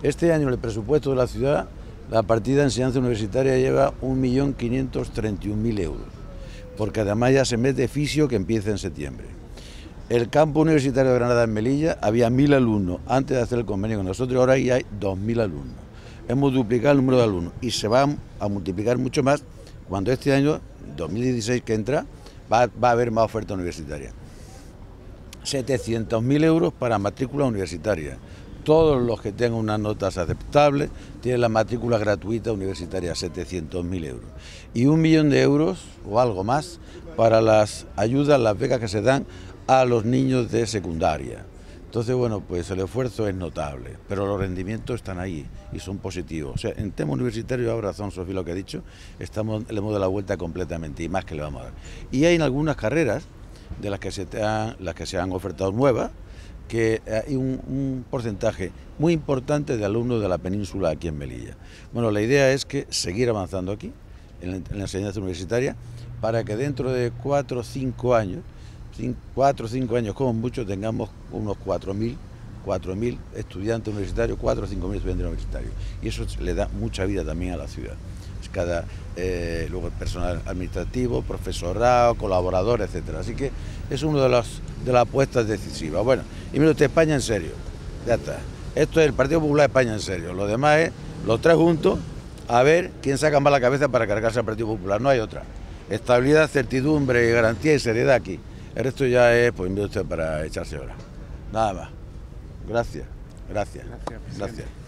Este año el presupuesto de la ciudad, la partida de enseñanza universitaria lleva 1.531.000 euros, porque además ya se mete fisio que empieza en septiembre. El campo universitario de Granada en Melilla había 1.000 alumnos antes de hacer el convenio con nosotros, ahora ya hay 2.000 alumnos. Hemos duplicado el número de alumnos y se va a multiplicar mucho más cuando este año, 2016 que entra, va a haber más oferta universitaria. 700.000 euros para matrícula universitaria. Todos los que tengan unas notas aceptables tienen la matrícula gratuita universitaria, 700.000 euros. Y 1 millón de euros o algo más para las ayudas, las becas que se dan a los niños de secundaria. Entonces, bueno, pues el esfuerzo es notable, pero los rendimientos están ahí y son positivos. O sea, en tema universitario, ahora razón Sofía lo que ha dicho, le hemos dado la vuelta completamente y más que le vamos a dar. Y hay en algunas carreras de las que se han ofertado nuevas, que hay un porcentaje muy importante de alumnos de la península aquí en Melilla. Bueno, la idea es que seguir avanzando aquí, en la enseñanza universitaria, para que dentro de 4 o 5 años, 4 o 5 años como mucho, tengamos unos 4.000 estudiantes universitarios, 4 o 5.000 estudiantes universitarios. Y eso le da mucha vida también a la ciudad. Luego el personal administrativo, profesorado, colaboradores, etcétera. Así que es una de las apuestas decisivas. Bueno, y mire usted, España en serio, ya está. Esto es el Partido Popular de España en serio. Lo demás es los tres juntos, a ver quién saca más la cabeza para cargarse al Partido Popular. No hay otra. Estabilidad, certidumbre, garantía y seriedad aquí. El resto ya es, pues, mire usted, para echarse horas. Nada más. Gracias.